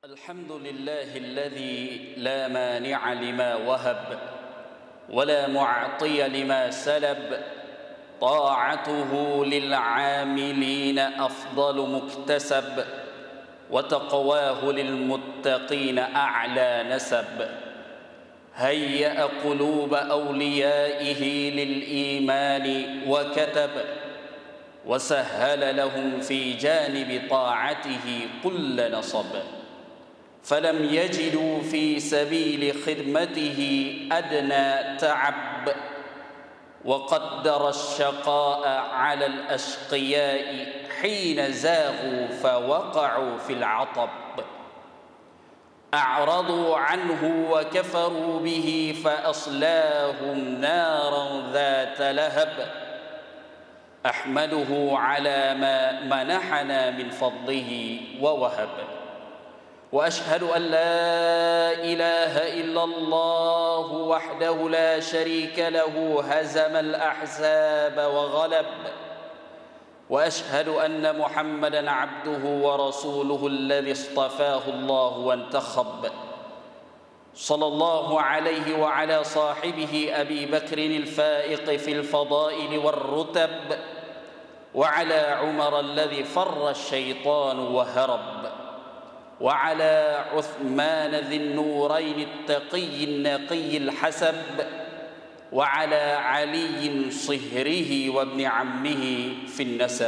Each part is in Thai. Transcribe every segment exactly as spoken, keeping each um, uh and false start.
الحمد لله الذي لا مانع لما وهب ولا معطي لما سلب طاعته للعاملين أفضل مكتسب وتقواه للمتقين أعلى نسب هيأ قلوب أوليائه للإيمان وكتب وسهل لهم في جانب طاعته كل نصب فلم يجدوا في سبيل خدمته أدنى تعب وقدر الشقاء على الأشقياء حين زاغوا فوقعوا في العطب أعرضوا عنه وكفروا به فأصلاهم نارا ذات لهب أحمده على ما منحنا من فضله ووهب وأشهد أن لا إله إلا الله وحده لا شريك له هزم الأحزاب وغلب وأشهد أن محمدًا عبده ورسوله الذي اصطفاه الله وانتخب صلى الله عليه وعلى صاحبه أبي بكر الفائق في الفضائل والرتب وعلى عمر الذي فر الشيطان وهرب وعلى عثمان ذي النورين التقي النقي الحسب وعلى علي صهره وابن عمه في النسب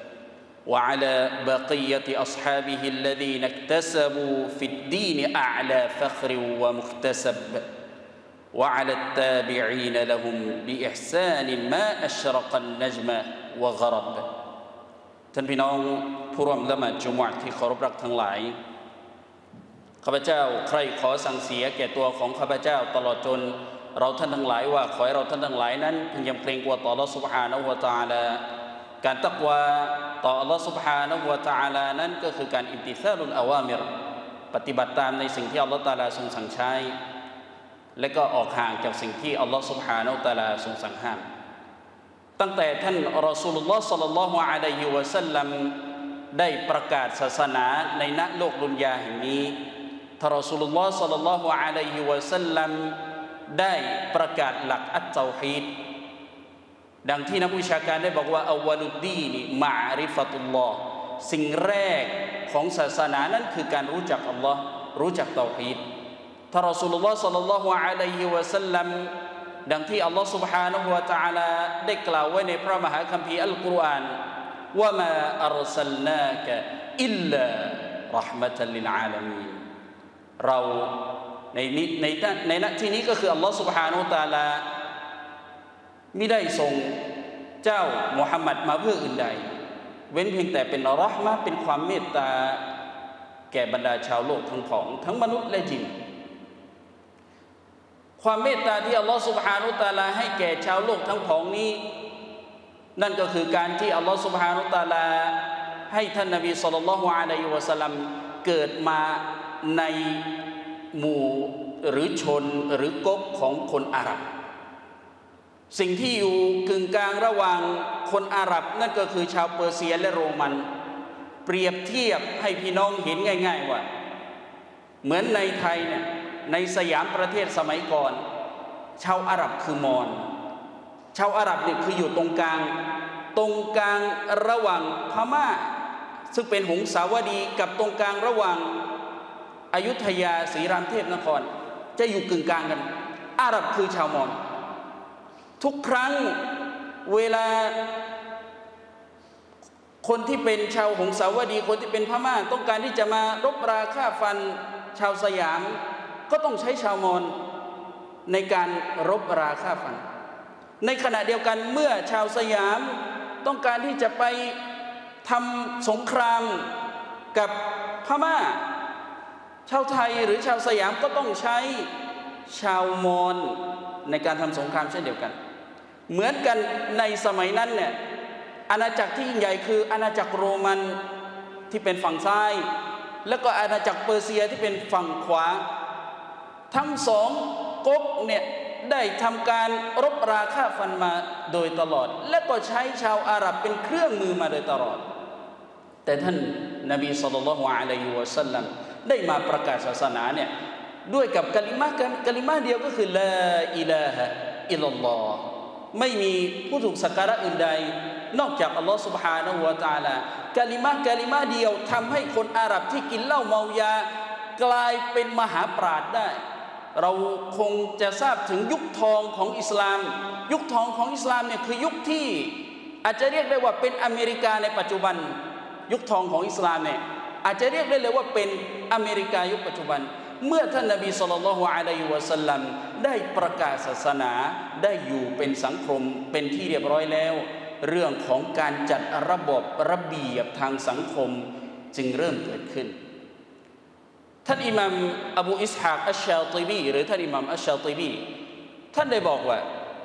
وعلى بقية أصحابه الذين اكتسبوا في الدين أعلى فخر ومكتسب وعلى التابعين لهم بإحسان ما أشرق النجم وغرب ท่านพี่น้องผู้ร่วมละหมาดจุมอะห์ที่เคารพรักทั้งหลายข้าพเจ้าใคร่ขอสั่งเสียแก่ตัวของข้าพเจ้าตลอดจนเราท่านทั้งหลายว่าขอให้เราท่านทั้งหลายนั้นพึงยำเกรงกลัวต่ออัลเลาะห์ซุบฮานะฮูวะตะอาลาการตักวาต่ออัลเลาะห์ซุบฮานะฮูวะตะอาลานั้นก็คือการอิมติซาลุลอาวามิรปฏิบัติตามในสิ่งที่อัลเลาะห์ตะอาลาทรงสั่งใช้และก็ออกห่างจากสิ่งที่อัลเลาะห์ซุบฮานะฮูวะตะอาลาทรงสั่งห้ามตั้งแต่ท่านรอซูลุลลอฮ์ศ็อลลัลลอฮุอะลัยฮิวะซัลลัมได้ประกาศศาสนาในณโลกดุนยาแห่งนี้ท่านรอซูลุลลอฮ์ศ็อลลัลลอฮุอะลัยฮิวะซัลลัมได้ประกาศหลักอัตเตาฮีดดังที่นักวิชาการได้บอกว่าอวัลุดดีนมะอาริฟะตุลลอฮ์สิ่งแรกของศาสนานั้นคือการรู้จักอัลลอฮ์รู้จักเตาฮีดท่านรอซูลุลลอฮ์ศ็อลลัลลอฮุอะลัยฮิวะซัลลัมดังที่อัลลอฮ์ سبحانه และ تعالى ได้กล่าวไว้ในพระมหาคัมภีร์อัลกุรอานว่ามาอัรซัลนากะอิลลาเราะห์มะตัลลิลอาลามีนเราในนี้ในในณที่นี้ก็คืออัลลอฮ์ سبحانه และ تعالى มิได้ส่งเจ้ามุฮัมมัดมาเพื่ออื่นใดเว้นเพียงแต่เป็นเราะห์มะห์เป็นความเมตตาแก่บรรดาชาวโลกทั้งผองทั้งมนุษย์และญินความเมตตาที่อัลลอฮฺซุบฮานะฮูวะตะอาลาให้แก่ชาวโลกทั้งผองนี้นั่นก็คือการที่อัลลอฮฺซุบฮานะฮูวะตะอาลาให้ท่านนบีศ็อลลัลลอฮุอะลัยฮิวะซัลลัมเกิดมาในหมู่หรือชนหรือก๊กของคนอาหรับสิ่งที่อยู่กึ่งกลางระหว่างคนอาหรับนั่นก็คือชาวเปอร์เซียและโรมันเปรียบเทียบให้พี่น้องเห็นง่ายๆว่าเหมือนในไทยเนี่ยในสยามประเทศสมัยก่อนชาวอาหรับคือมอญชาวอาหรับเนี่ยคืออยู่ตรงกลางตรงกลางระหว่างพม่าซึ่งเป็นหงสาวดีกับตรงกลางระหว่างอยุธยาศรีรามเทพนครจะอยู่กึ่งกลางกันอาหรับคือชาวมอญทุกครั้งเวลาคนที่เป็นชาวหงสาวดีคนที่เป็นพม่าต้องการที่จะมารบราฆ่าฟันชาวสยามก็ต้องใช้ชาวมอญในการรบราฆ่าฟันในขณะเดียวกันเมื่อชาวสยามต้องการที่จะไปทำสงครามกับพม่าชาวไทยหรือชาวสยามก็ต้องใช้ชาวมอญในการทำสงครามเช่นเดียวกันเหมือนกันในสมัยนั้นเนี่ยอาณาจักรที่ยิ่งใหญ่คืออาณาจักรโรมันที่เป็นฝั่งซ้ายแล้วก็อาณาจักรเปอร์เซียที่เป็นฝั่งขวาทั้งสองก๊กเนี่ยได้ทำการรบราฆ่าฟันมาโดยตลอดและก็ใช้ชาวอาหรับเป็นเครื่องมือมาโดยตลอดแต่ท่านนบีศ็อลลัลลอฮุอะลัยฮิวะซัลลัมได้มาประกาศศาสนาเนี่ยด้วยกับกะลิมะห์กะลิมะห์เดียวก็คือลาอิลาฮะอิลลัลลอฮ์ไม่มีผู้ถูกสักการะอื่นใดนอกจากอัลลอฮ์ سبحانه และ تعالى กะลิมะห์กะลิมะห์เดียวทำให้คนอาหรับที่กินเหล้าเมายากลายเป็นมหาปราชญ์ได้เราคงจะทราบถึงยุคทองของอิสลามยุคทองของอิสลามเนี่ยคือยุคที่อาจจะเรียกได้ว่าเป็นอเมริกาในปัจจุบันยุคทองของอิสลามเนี่ยอาจจะเรียกได้เลยว่าเป็นอเมริกายุคปัจจุบันเมื่อท่านนบีศ็อลลัลลอฮุอะลัยฮิวะซัลลัมได้ประกาศศาสนาได้อยู่เป็นสังคมเป็นที่เรียบร้อยแล้วเรื่องของการจัดระบบระเบียบทางสังคมจึงเริ่มเกิดขึ้นท่านอิหม่ามอบูอิสฮากอัชชาติบีหรือท่านอิหม่ามอัชชาติบีท่านได้บอกว่า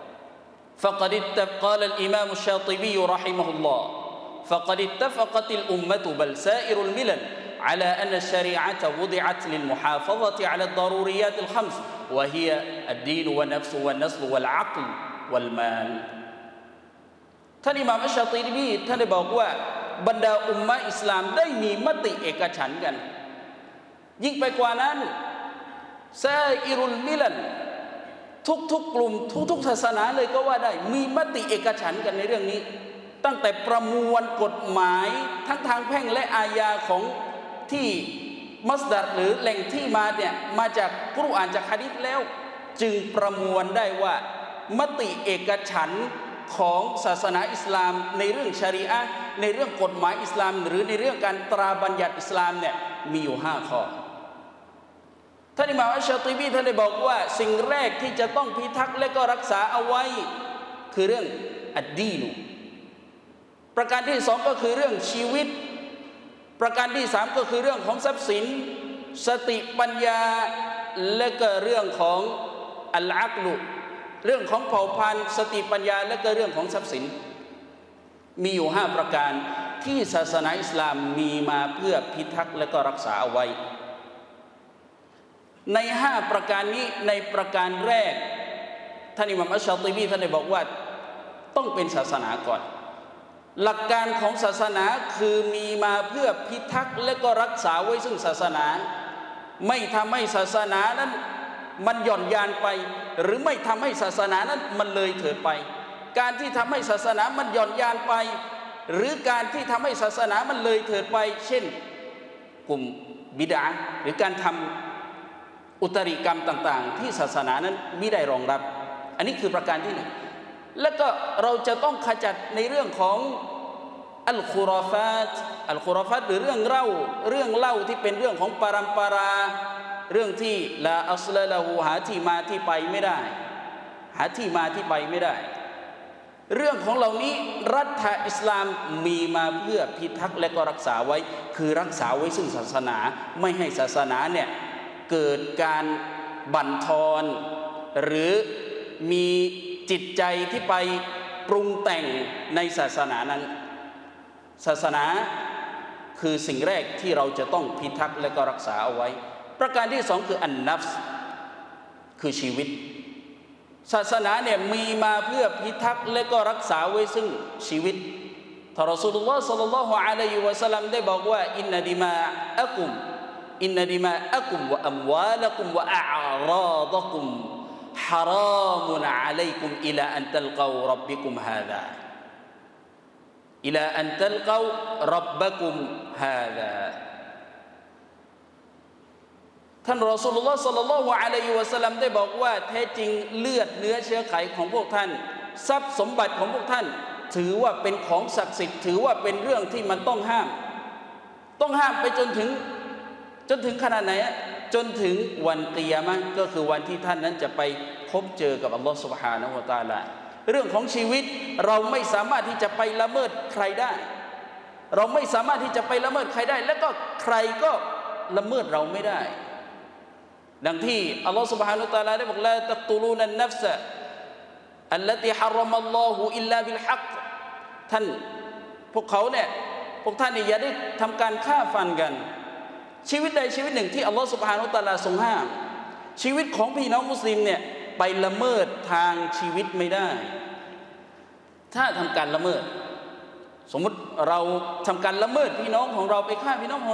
فقد قال الإمام الشاطبي رحمه الله فقد اتفقت الأمة بل سائر الملل على أن الشريعة وضعت للمحافظة على الضروريات الخمس وهي الدين والنفس والنسل والعقل والمال ท่านอิหม่ามอัชชาติบีท่านได้บอกว่าบรรดาอุมมะอิสลามได้มีมติเอกฉันท์กันยิ่งไปกว่านั้นซาอิรุลมิลันทุกๆกลุ่มทุกๆศาสนาเลยก็ว่าได้มีมติเอกฉันท์กันในเรื่องนี้ตั้งแต่ประมวลกฎหมายทั้งทางแพ่งและอาญาของที่มัสดัรหรือแหล่งที่มาเนี่ยมาจากกุรอานจากหะดีษแล้วจึงประมวลได้ว่ามติเอกฉันท์ของศาสนาอิสลามในเรื่องชะรีอะห์ในเรื่องกฎหมายอิสลามหรือในเรื่องการตราบัญญัติอิสลามเนี่ยมีอยู่ห้าข้อท่านอิหม่ามอัชชาติบีท่านได้บอกว่าสิ่งแรกที่จะต้องพิทักษ์และก็รักษาเอาไว้คือเรื่องอัดดีนุประการที่สองก็คือเรื่องชีวิตประการที่สามก็คือเรื่องของทรัพย์สินสติปัญญาและก็เรื่องของอัลอักลุเรื่องของเผ่าพันธุ์สติปัญญาและก็เรื่องของทรัพย์สินมีอยู่ห้าประการที่ศาสนาอิสลามมีมาเพื่อพิทักษ์และก็รักษาเอาไว้ในห้าประการนี้ในประการแรกท่านอิหม่ามอัชชาติบีท่านได้บอกว่าต้องเป็นศาสนาก่อนหลักการของศาสนาคือมีมาเพื่อพิทักษ์และก็รักษาไว้ซึ่งศาสนาไม่ทำให้ศาสนานั้นมันหย่อนยานไปหรือไม่ทำให้ศาสนานั้นมันเลยเถิดไปการที่ทำให้ศาสนามันหย่อนยานไปหรือการที่ทำให้ศาสนามันเลยเถิดไปเช่นกลุ่มบิดอะห์หรือการทำอุตริกรรมต่างๆที่ศาสนานั้นมิได้รองรับอันนี้คือประการที่หนึ่งแล้วก็เราจะต้องขจัดในเรื่องของอัลคุรอฟาตอัลคุรอฟาตหรือเรื่องเล่าเรื่องเล่าที่เป็นเรื่องของปรัมปราเรื่องที่ลาอัสละละหูหาที่มาที่ไปไม่ได้หาที่มาที่ไปไม่ได้เรื่องของเหล่านี้รัฐอิสลามมีมาเพื่อพิทักษ์และก็รักษาไว้คือรักษาไว้ซึ่งศาสนาไม่ให้ศาสนาเนี่ยเกิดการบั่นทอนหรือมีจิตใจที่ไปปรุงแต่งในศาสนานั้นศาสนาคือสิ่งแรกที่เราจะต้องพิทักษ์และก็รักษาเอาไว้ประการที่สองคืออันนัฟส์คือชีวิตศาสนาเนี่ยมีมาเพื่อพิทักษ์และก็รักษาไว้ซึ่งชีวิตท่านรอซูลุลลอฮ์ศ็อลลัลลอฮุอะลัยฮิวะซัลลัมได้บอกว่าอินนะดิมาอะกุมอินนะดิมาอะกุมวะอัมวาละกุมวะอะอารอฎะกุมฮารามุนอะลัยกุมอิลาอันตัลกอร็อบบิกุมฮาซาอิลาอันตัลกอร็อบบิกุมฮาซาท่านรอซูลุลลอฮ์ศ็อลลัลลอฮุอะลัยฮิวะซัลลัมได้บอกว่าแท้จริงเลือดเนื้อเชื้อไขของพวกท่านทรัพย์สมบัติของพวกท่านถือว่าเป็นของศักดิ์สิทธิ์ถือว่าเป็นเรื่องที่มันต้องห้ามต้องห้ามไปจนถึงจนถึงขนาดไหนจนถึงวันกิยามะห์ก็คือวันที่ท่านนั้นจะไปพบเจอกับอัลลอฮ์ซุบฮานะฮูวะตะอาลาเรื่องของชีวิตเราไม่สามารถที่จะไปละเมิดใครได้เราไม่สามารถที่จะไปละเมิดใครได้แล้วก็ใครก็ละเมิดเราไม่ได้ดังที่อัลลอฮฺ سبحانه และ تعالى ได้บอกลาตักตุลูนันนัฟซะอัลลตีฮะรอมัลลอฮุอิลลาบิลฮักท่านพวกเขาเนี่ยพวกท่านนี่อย่าได้ทำการฆ่าฟันกันชีวิตใดชีวิตหนึ่งที่อัลลอฮฺ سبحانه และ تعالى ทรงห้ามชีวิตของพี่น้องมุสลิมเนี่ยไปละเมิดทางชีวิตไม่ได้ถ้าทำการละเมิดสมมุติเราทำการละเมิดพี่น้องของเราไปฆ่าพี่น้องของเรา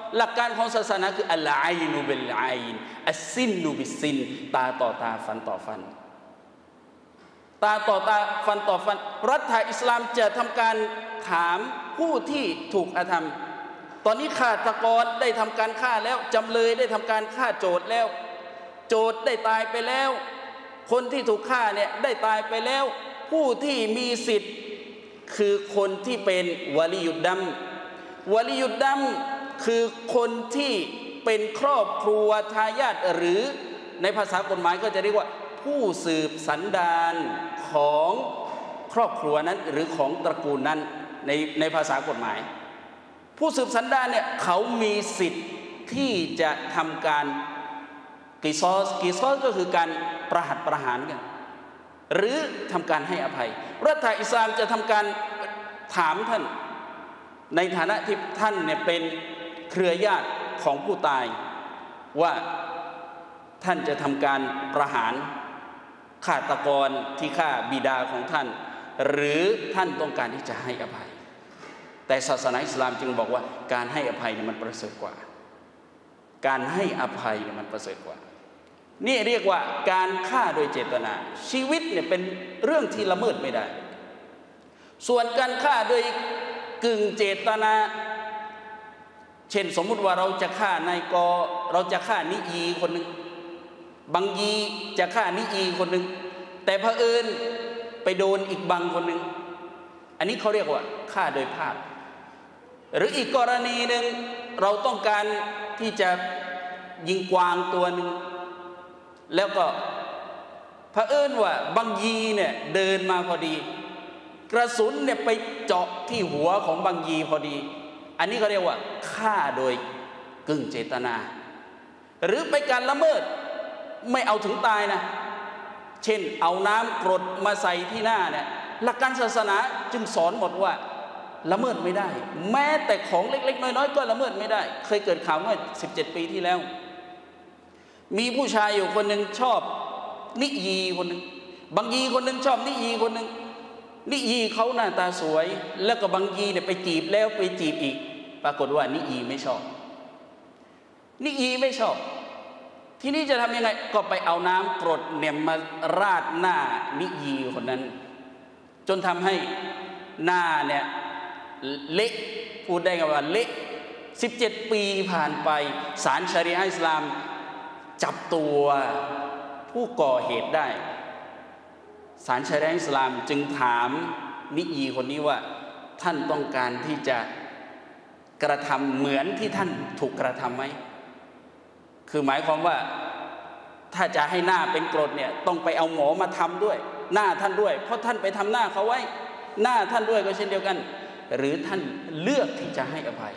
หลักการของศาสนาคืออัลไอนุบิลไอน์อัสซินนุบิสซินตาต่อตาฟันต่อฟันตาต่อตาฟันต่อฟันรัฐอิสลามจะทำการถามผู้ที่ถูกกระทำตอนนี้ฆาตกรได้ทำการฆ่าแล้วจำเลยได้ทำการฆ่าโจทย์แล้วโจทย์ได้ตายไปแล้วคนที่ถูกฆ่าเนี่ยได้ตายไปแล้วผู้ที่มีสิทธิ์คือคนที่เป็นวะลียุดดัมวะลียุดดัมคือคนที่เป็นครอบครัวทายาทหรือในภาษากฎหมายก็จะเรียกว่าผู้สืบสันดานของครอบครัวนั้นหรือของตระกูลนั้นในในภาษากฎหมายผู้สืบสันดานเนี่ยเขามีสิทธิ์ที่จะทำการกิซอสกิซอสก็คือการประหัตประหารกันหรือทำการให้อภัยรัฐอิสลามจะทำการถามท่านในฐานะที่ท่านเนี่ยเป็นเครือญาติของผู้ตายว่าท่านจะทำการประหารฆาตกรที่ฆ่าบิดาของท่านหรือท่านต้องการที่จะให้อภัยแต่ศาสนาอิสลามจึงบอกว่าการให้อภัยเนี่ยมันประเสริฐกว่าการให้อภัยเนี่ยมันประเสริฐกว่านี่เรียกว่าการฆ่าโดยเจตนาชีวิตเนี่ยเป็นเรื่องที่ละเมิดไม่ได้ส่วนการฆ่าโดยกึ่งเจตนาเช่นสมมุติว่าเราจะฆ่านายกเราจะฆ่านิอีคนหนึ่งบังยีจะฆ่านิอีคนหนึ่งแต่เผอิญไปโดนอีกบังคนหนึ่งอันนี้เขาเรียกว่าฆ่าโดยภาพหรืออีกกรณีหนึ่งเราต้องการที่จะยิงกวางตัวหนึ่งแล้วก็เผอิญว่าบังยีเนี่ยเดินมาพอดีกระสุนเนี่ยไปเจาะที่หัวของบังยีพอดีอันนี้เขาเรียกว่าฆ่าโดยกึ่งเจตนาหรือไปการละเมิดไม่เอาถึงตายนะเช่นเอาน้ำกรดมาใส่ที่หน้าเนี่ยหลักการศาสนาจึงสอนหมดว่าละเมิดไม่ได้แม้แต่ของเล็กๆน้อยๆก็ละเมิดไม่ได้เคยเกิดข่าวเมื่อสิบเจ็ดปีที่แล้วมีผู้ชายอยู่คนหนึ่งชอบนิยีคนหนึ่งบางยีคนหนึ่งชอบนิยีคนหนึ่งนิยีเขาหน้าตาสวยแล้วก็บางยีเนี่ยไปจีบแล้วไปจีบอีกปรากฏว่านิยีไม่ชอบนิยีไม่ชอบทีนี้จะทำยังไงก็ไปเอาน้ำกรดเนี่ยมาราดหน้านิยีคนนั้นจนทำให้หน้าเนี่ยเละพูดได้ไงว่าเละสิบเจ็ดปีผ่านไปศาลชะรีอะห์อิสลามจับตัวผู้ก่อเหตุได้ศาลชะรีอะห์อิสลามจึงถามนิยีคนนี้ว่าท่านต้องการที่จะกระทำเหมือนที่ท่านถูกกระทำไหมคือหมายความว่าถ้าจะให้หน้าเป็นกรดเนี่ยต้องไปเอาหมอมาทำด้วยหน้าท่านด้วยเพราะท่านไปทำหน้าเขาไว้หน้าท่านด้วยก็เช่นเดียวกันหรือท่านเลือกที่จะให้อภัย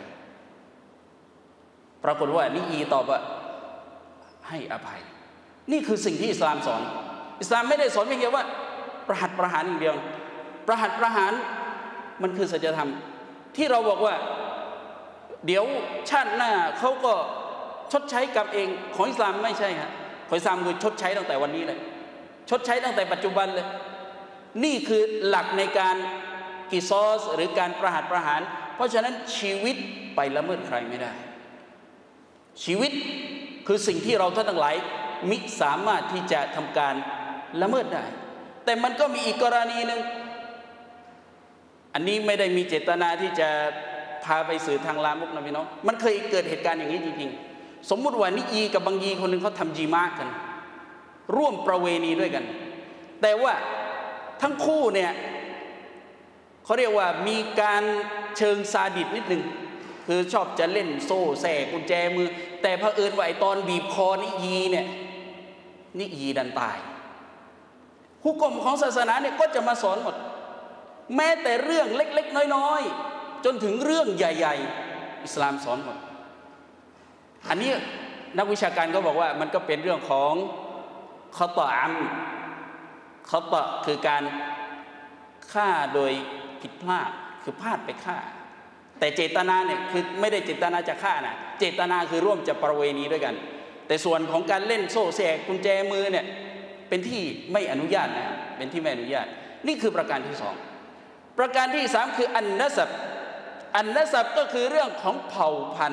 ปรากฏว่านิอีตอบว่าให้อภัยนี่คือสิ่งที่อิสลามสอนอิสลามไม่ได้สอนเพียงแค่ว่าประหัตประหารอย่างเดียวประหัตประหารมันคือสัจธรรมที่เราบอกว่าเดี๋ยวชาติหน้าเขาก็ชดใช้กรรมเองของอิสลามไม่ใช่ครับของอิสลามคือชดใช้ตั้งแต่วันนี้เลยชดใช้ตั้งแต่ปัจจุบันเลยนี่คือหลักในการกิซอสหรือการประหัตประหารเพราะฉะนั้นชีวิตไปละเมิดใครไม่ได้ชีวิตคือสิ่งที่เราท่านทั้งหลายมิสามารถที่จะทำการละเมิดได้แต่มันก็มีอีกกรณีหนึ่งอันนี้ไม่ได้มีเจตนาที่จะพาไปสื่อทางลามกนะพี่น้องมันเคยเกิดเหตุการณ์อย่างนี้จริงๆสมมุติว่านิอีกับบางยีคนหนึ่งเขาทำจีมากันร่วมประเวณีด้วยกันแต่ว่าทั้งคู่เนี่ยเขาเรียกว่ามีการเชิงซาดิสนิดหนึ่งคือชอบจะเล่นโซ่แส่กุญแจมือแต่เผอิญว่าไอ้ตอนบีบคอนิยีเนี่ยนิยีดันตายฮุกมของศาสนาเนี่ยก็จะมาสอนหมดแม้แต่เรื่องเล็กๆน้อยๆจนถึงเรื่องใหญ่ๆอิสลามสอนหมดอันนี้นักวิชาการก็บอกว่ามันก็เป็นเรื่องของคอตออัมคอตอคือการฆ่าโดยผิดพลาดคือพลาดไปฆ่าแต่เจตนาเนี่ยคือไม่ได้เจตนาจะฆ่านะเจตนาคือร่วมจะประเวณีด้วยกันแต่ส่วนของการเล่นโซ่แสกกุญแจมือเนี่ยเป็นที่ไม่อนุญาตนะเป็นที่ไม่อนุญาตนี่คือประการที่สองประการที่สามคืออันนัสบอันนัสบก็คือเรื่องของเผ่าพันธุ์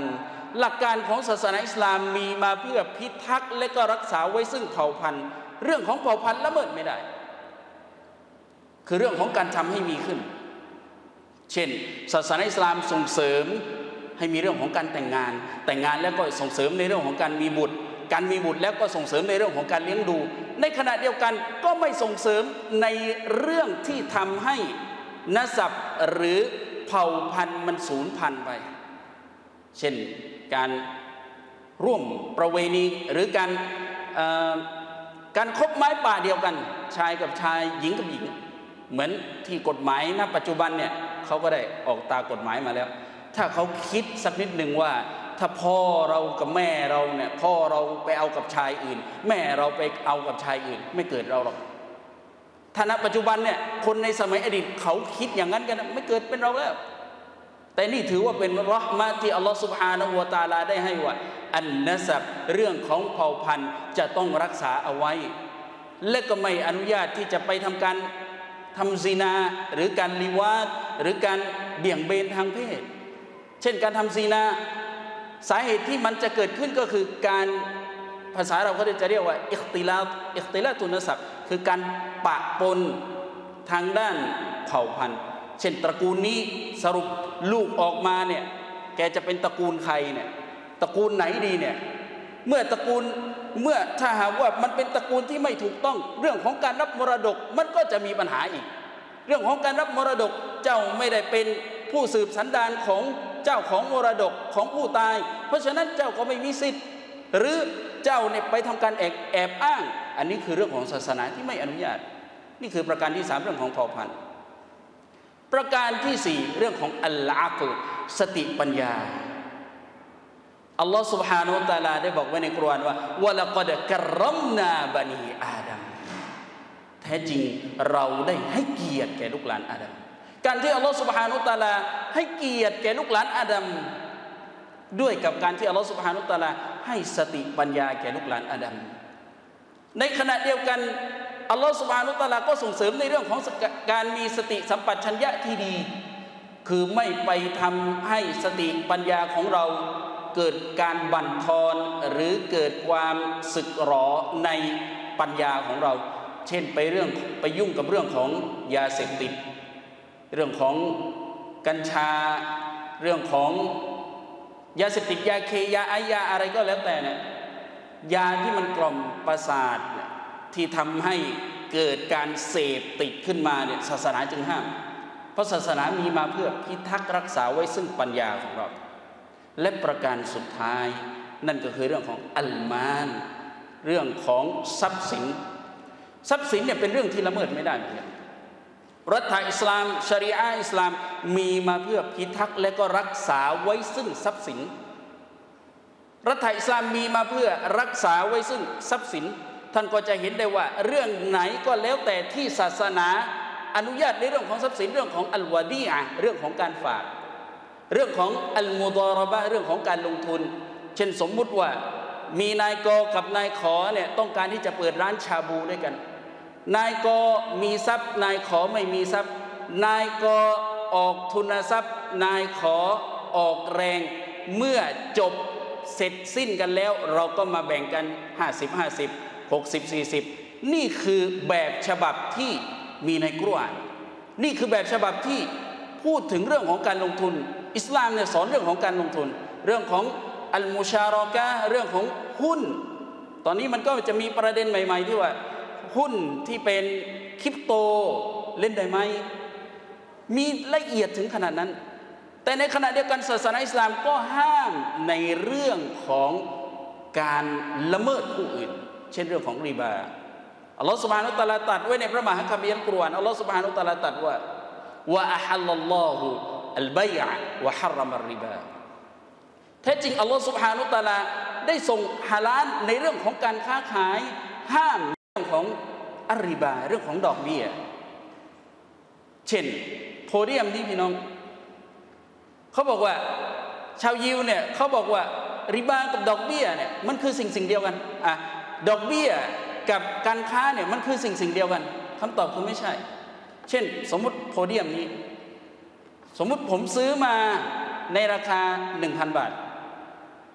หลักการของศาสนาอิสลามมีมาเพื่อพิทักษ์และก็รักษาไว้ซึ่งเผ่าพันธุ์เรื่องของเผ่าพันธุ์ละเมิดไม่ได้คือเรื่องของการทำให้มีขึ้นเช่นศาสนาอิสลามส่งเสริมให้มีเรื่องของการแต่งงานแต่งงานแล้วก็ส่งเสริมในเรื่องของการมีบุตรการมีบุตรแล้วก็ส่งเสริมในเรื่องของการเลี้ยงดูในขณะเดียวกันก็ไม่ส่งเสริมในเรื่องที่ทำให้นสับหรือเผ่าพันธุ์มันสูญพันธุ์ไปเช่นการร่วมประเวณีหรือการการคบไม้ป่าเดียวกันชายกับชายหญิงกับหญิงเหมือนที่กฎหมายณปัจจุบันเนี่ยเขาก็ได้ออกตากฎหมายมาแล้วถ้าเขาคิดสักนิดหนึ่งว่าถ้าพ่อเรากับแม่เราเนี่ยพ่อเราไปเอากับชายอื่นแม่เราไปเอากับชายอื่นไม่เกิดเราหรอกถ้าณปัจจุบันเนี่ยคนในสมัยอดีตเขาคิดอย่างนั้นกันไม่เกิดเป็นเราแล้วแต่นี่ถือว่าเป็นเราะห์มะห์ที่อัลลอฮฺซุบฮานะฮูวะตะอาลาได้ให้ว่าอันนะซับเรื่องของเผ่าพันธุ์จะต้องรักษาเอาไว้และก็ไม่อนุญาตที่จะไปทำการทำซินาหรือการลิวาตหรือการเบี่ยงเบนทางเพศเช่นการทำซินาสาเหตุที่มันจะเกิดขึ้นก็คือการภาษาเราก็จะเรียกว่าอิคติลาตอิคติลาตุนซับคือการปะปนทางด้านเผ่าพันธุ์เช่นตระกูลนี้สรุปลูกออกมาเนี่ยแกจะเป็นตระกูลใครเนี่ยตระกูลไหนดีเนี่ยเมื่อตระกูลเมื่อถ้าหากว่ามันเป็นตระกูลที่ไม่ถูกต้องเรื่องของการรับมรดกมันก็จะมีปัญหาอีกเรื่องของการรับมรดกเจ้าไม่ได้เป็นผู้สืบสันดานของเจ้าของมรดกของผู้ตายเพราะฉะนั้นเจ้าก็ไม่มีสิทธิ์หรือเจ้าเนี่ยไปทำการแอบแอบอ้างอันนี้คือเรื่องของศาสนาที่ไม่อนุญาตนี่คือประการที่สามเรื่องของเผ่าพันธุ์ประการที่สี่เรื่องของอัลลอฮฺสติปัญญาอัลลอฮฺ سبحانه และ تعالى ได้บอกไว้ในกุรอานว่าวะละกอดกัรรัมนาบะนีอาดัมแท้จริงเราได้ให้เกียรติแก่ลูกหลานอาดัมการที่อัลลอฮฺ سبحانه และ تعالى ให้เกียรติแก่ลูกหลานอาดัมด้วยกับการที่อัลลอฮฺ سبحانه และ تعالى ให้สติปัญญาแก่ลูกหลานอาดัมในขณะเดียวกันอัลลอฮฺ سبحانه และ تعالى ก็ส่งเสริมในเรื่องของการมีสติสัมปชัญญะที่ดีคือไม่ไปทำให้สติปัญญาของเราเกิดการบั่นทอนหรือเกิดความสึกหรอในปัญญาของเราเช่นไปเรื่องไปยุ่งกับเรื่องของยาเสพติดเรื่องของกัญชาเรื่องของยาเสพติดยาเคยาไอยาอะไรก็แล้วแต่เนี่ยยาที่มันกล่อมประสาทที่ทำให้เกิดการเสพติดขึ้นมาเนี่ยศาสนาจึงห้ามเพราะศาสนามีมาเพื่อพิทักษ์รักษาไว้ซึ่งปัญญาของเราและประการสุดท้ายนั่นก็คือเรื่องของอัลมานเรื่องของทรัพย์สินทรัพย์สินเนี่ยเป็นเรื่องที่ละเมิดไม่ได้เหมือนกันรัฐอิสลามชะรีอะห์อิสลามมีมาเพื่อพิทักษ์และก็รักษาไว้ซึ่งทรัพย์สินรัฐอิสลามมีมาเพื่อรักษาไว้ซึ่งทรัพย์สินท่านก็จะเห็นได้ว่าเรื่องไหนก็แล้วแต่ที่ศาสนาอนุญาตในเรื่องของทรัพย์สินเรื่องของอัลวะดีอะห์เรื่องของการฝากเรื่องของอัลมุดารบะเรื่องของการลงทุนเช่นสมมุติว่ามีนายกกับนายขอเนี่ยต้องการที่จะเปิดร้านชาบูด้วยกันนายกมีทรัพย์นายขอไม่มีทรัพย์นายกออกทุนทรัพย์นายขอออกแรงเมื่อจบเสร็จสิ้นกันแล้วเราก็มาแบ่งกันห้าสิบ ห้าสิบ หกสิบ สี่สิบนี่คือแบบฉบับที่มีในกุรอานนี่คือแบบฉบับที่พูดถึงเรื่องของการลงทุนอิสลามเนี่ยสอนเรื่องของการลงทุนเรื่องของอัลมุชารอกะห์เรื่องของหุ้นตอนนี้มันก็จะมีประเด็นใหม่ๆที่ว่าหุ้นที่เป็นคริปโตเล่นได้ไหมมีละเอียดถึงขนาดนั้นแต่ในขณะเดียวกันศาสนาอิสลามก็ห้ามในเรื่องของการละเมิดผู้อื่นเช่นเรื่องของริบาอัลลอฮฺ سبحانه และ تعالى ตรัสไว้ในพระมหาคัมภีร์อัลกุรอานอัลลอฮฺ سبحانه และ تعالى ตรัสว่าวะอะฮัลลัลลอฮุอัลบัยอะวะฮัรรมัรริบาแท้จริงอัลลอฮฺ سبحانه และ تعالى ได้ทรงฮาลาลในเรื่องของการค้าขายห้ามเรื่องของอัรริบาเรื่องของดอกเบี้ยเช่นโพเดียมนี้พี่น้องเขาบอกว่าชาวยิวเนี่ยเขาบอกว่าริบากับดอกเบี้ยเนี่ยมันคือสิ่งสิ่งเดียวกันอ่ะดอกเบี้ยกับการค้าเนี่ยมันคือสิ่งสิ่งเดียวกันคำตอบคือไม่ใช่เช่นสมมุติโพเดียมนี้สมมุติผมซื้อมาในราคา หนึ่งพัน บาท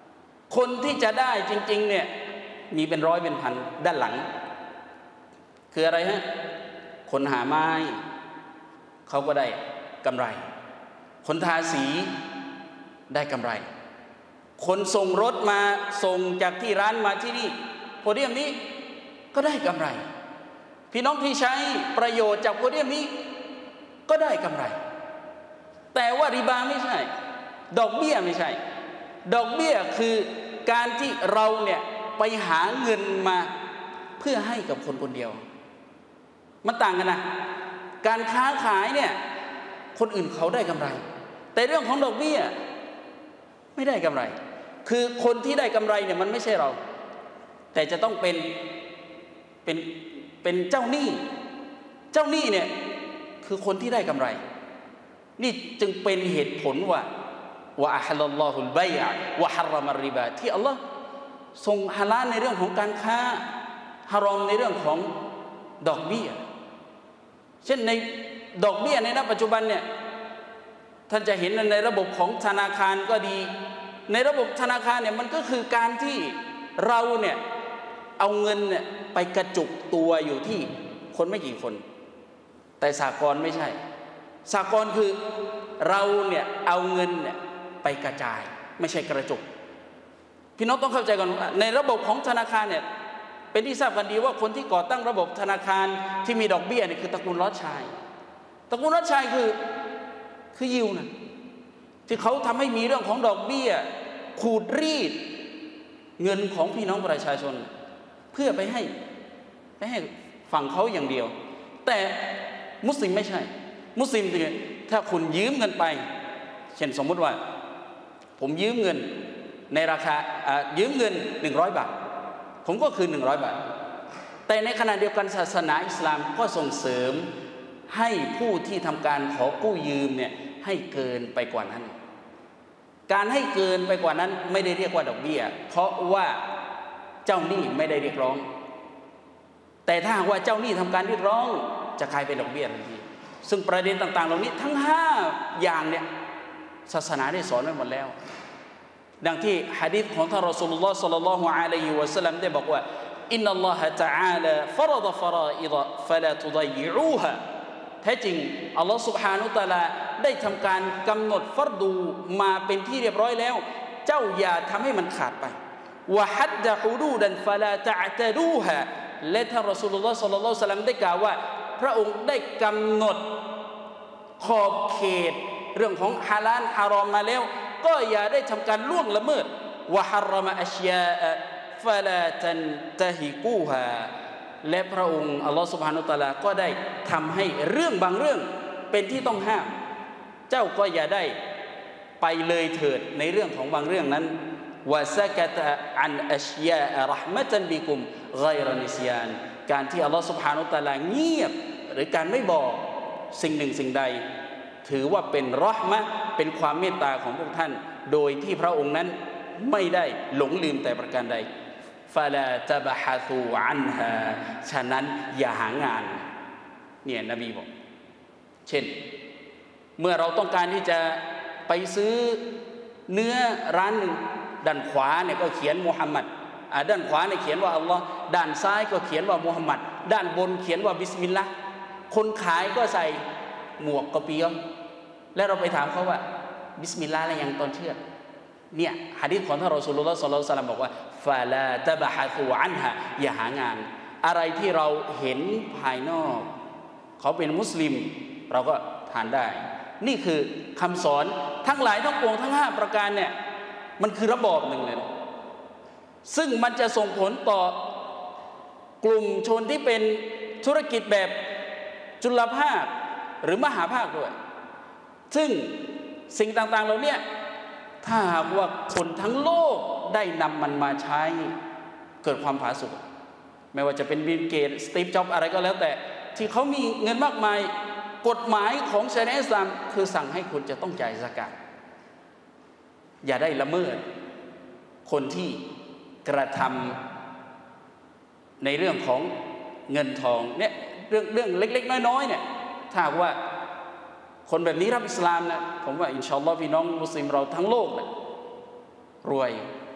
คนที่จะได้จริงๆเนี่ยมีเป็นร้อยเป็นพันด้านหลังคืออะไรฮะคนหาไม้เขาก็ได้กำไรคนทาสีได้กำไรคนส่งรถมาส่งจากที่ร้านมาที่นี่โพเดียมนี้ก็ได้กำไรพี่น้องที่ใช้ประโยชน์จากโพเดียมนี้ก็ได้กำไรแต่ว่าริบาไม่ใช่ดอกเบี้ยไม่ใช่ดอกเบี้ยคือการที่เราเนี่ยไปหาเงินมาเพื่อให้กับคนคนเดียวมันต่างกันนะการค้าขายเนี่ยคนอื่นเขาได้กำไรแต่เรื่องของดอกเบี้ยไม่ได้กำไรคือคนที่ได้กำไรเนี่ยมันไม่ใช่เราแต่จะต้องเป็นเป็นเป็นเจ้าหนี้เจ้าหนี้เนี่ยคือคนที่ได้กำไรนี่จึงเป็นเหตุผลว่าวะอะฮัลลัลลอฮุลบัยอะวะฮัรรอมัรริบาที่อัลลอฮ์ทรงฮาลาลในเรื่องของการค้าฮารอมในเรื่องของดอกเบี้ยเช่นในดอกเบี้ยในณปัจจุบันเนี่ยท่านจะเห็นในระบบของธนาคารก็ดีในระบบธนาคารเนี่ยมันก็คือการที่เราเนี่ยเอาเงินเนี่ยไปกระจุกตัวอยู่ที่คนไม่กี่คนแต่สหกรณ์ไม่ใช่สหกรณ์คือเราเนี่ยเอาเงินเนี่ยไปกระจายไม่ใช่กระจุกพี่น้องต้องเข้าใจก่อนว่าในระบบของธนาคารเนี่ยเป็นที่ทราบกันดีว่าคนที่ก่อตั้งระบบธนาคารที่มีดอกเบี้ยเนี่ยคือตระกูลรอดชัยตระกูลรอดชัยคือคือยิวนะที่เขาทำให้มีเรื่องของดอกเบี้ยขูดรีดเงินของพี่น้องประชาชนเพื่อไปให้ไปให้ฝั่งเขาอย่างเดียวแต่มุสลิมไม่ใช่มุสลิมเนี่ยถ้าคุณยืมเงินไปเช่นสมมุติว่าผมยืมเงินในราคายืมเงินหนึ่งร้อยบาทผมก็คืนหนึ่งร้อยบาทแต่ในขณะเดียวกันศาสนาอิสลามก็ส่งเสริมให้ผู้ที่ทำการขอกู้ยืมเนี่ยให้เกินไปกว่านั้นการให้เกินไปกว่านั้นไม่ได้เรียกว่าดอกเบี้ยเพราะว่าเจ้าหนี้ไม่ได้เรียกร้องแต่ถ้าหากว่าเจ้าหนี้ทำการเรียกร้องจะกลายเป็นดอกเบี้ยทันทีซึ่งประเด็นต่างๆเหล่านี้ทั้งห้าอย่างเนี่ยศาสนาได้สอนไว้หมดแล้วดังที่หะดีษของท่านรอซูลุลลอฮ์ศ็อลลัลลอฮุอะลัยฮิวะซัลลัมได้บอกว่าอินนัลลอฮะตะอาลาฟะรฎะฟะรออิฎะฟะลาตุฎอยยิอูฮาแท้จริงอัลลอฮ์ซุบฮานะฮูวะตะอาลาได้ทำการกำหนดฟัรดูมาเป็นที่เรียบร้อยแล้วเจ้าอย่าทำให้มันขาดไปวะฮัดดะฮูดูดันฟะลาตะอ์ตะดูฮาและท่านรอซูลุลลอฮ์ศ็อลลัลลอฮุอะลัยฮิวะซัลลัมได้กล่าวว่าพระองค์ได้กำหนดขอบเขตเรื่องของฮาลาลฮารอมมาแล้วก็อย่าได้ทำการล่วงละเมิดวะฮัรรอมะอัชยาอะฟะลาตันตะฮิกูฮาและพระองค์อัลลอฮฺซุบฮานะฮูวะตะอาลาก็ได้ทำให้เรื่องบางเรื่องเป็นที่ต้องห้ามเจ้าก็อย่าได้ไปเลยเถิดในเรื่องของบางเรื่องนั้นวะซะกะตะอันอัชยาอะเราะห์มะตันบิกุมฆอยรอนิสยานการที่อัลลอฮฺซุบฮานะฮูวะตะอาลาเงียบหรือการไม่บอกสิ่งหนึ่งสิ่งใดถือว่าเป็นเราะห์มะห์เป็นความเมตตาของพวกท่านโดยที่พระองค์นั้นไม่ได้หลงลืมแต่ประการใดฟะลาตะบะฮะซูอันฮาฉะนั้นอย่าหางานเนี่ยนบีบอกเช่นเมื่อเราต้องการที่จะไปซื้อเนื้อร้านหนึ่งด้านขวาเนี่ยก็เขียนมุฮัมมัดด้านขวาเนี่ยเขียนว่าอัลลอฮ์ด้านซ้ายก็เขียนว่ามุฮัมมัดด้านบนเขียนว่าบิสมิลลาห์คนขายก็ใส่หมวกกระเปียมแล้วเราไปถามเขาว่าบิสมิลลาห์อะไรยังตอนเชื่อเนี่ยหะดีษของท่านรอซูลุลลอฮ์ศ็อลลัลลอฮุอะลัยฮิวะซัลลัมบอกว่าฟะลาตะบะฮะซูอันฮาอย่าหางานอะไรที่เราเห็นภายนอกเขาเป็นมุสลิมเราก็ทานได้นี่คือคำสอนทั้งหลายทั้งปวงทั้งห้าประการเนี่ยมันคือระบอบหนึ่งเลยซึ่งมันจะส่งผลต่อกลุ่มชนที่เป็นธุรกิจแบบจุลภาคหรือมหาภาคด้วยซึ่งสิ่งต่างๆเหล่านี้ถ้าหากว่าคนทั้งโลกได้นำมันมาใช้เกิดความผาสุกไม่ว่าจะเป็นบิลเกตสตีฟจ็อบส์อะไรก็แล้วแต่ที่เขามีเงินมากมายกฎหมายของชะรีอะห์อิสลามคือสั่งให้คุณจะต้องจ่ายซะกาตอย่าได้ละเมิดคนที่กระทำในเรื่องของเงินทองเนี่ยเรื่องเรื่องเล็กๆน้อยๆเนี่ยถ้าหากว่าคนแบบนี้รับอิสลามนะผมว่าอินชาอัลลอฮ์พี่น้องมุสลิมเราทั้งโลกนะรวย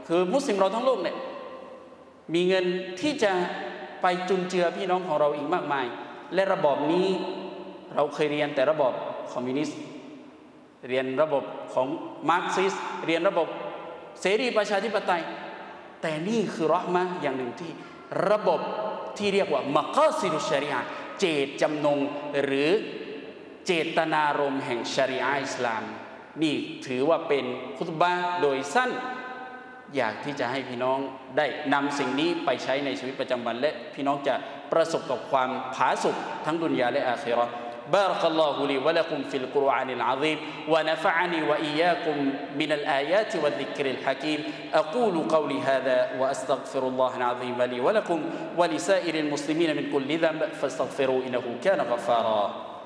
คือมุสลิมเราทั้งโลกเนี่ยมีเงินที่จะไปจุนเจือพี่น้องของเราอีกมากมายและระบอบนี้เราเคยเรียนแต่ระบอบคอมมิวนิสต์เรียนระบบของมาร์กซิสเรียนระบบเสรีประชาธิปไตยแต่นี่คือเราะห์มะห์อย่างหนึ่งที่ระบบที่เรียกว่ามะกอซิดุชะรีอะห์เจตจำนงหรือเจตนารมณ์แห่งชะรีอะห์อิสลามนี่ถือว่าเป็นคุตบะห์โดยสั้นอยากที่จะให้พี่น้องได้นำสิ่งนี้ไปใช้ในชีวิตประจำวันและพี่น้องจะประสบกับความผาสุกทั้งดุนยาและอาคิเราะห์بارك الله لي ولكم في القرآن العظيم ونفعني وإياكم من الآيات والذكر الحكيم أقول قولي هذا وأستغفر الله العظيم لي ولكم ولسائر المسلمين من كل ذنب فاستغفروا إنه كان غفارا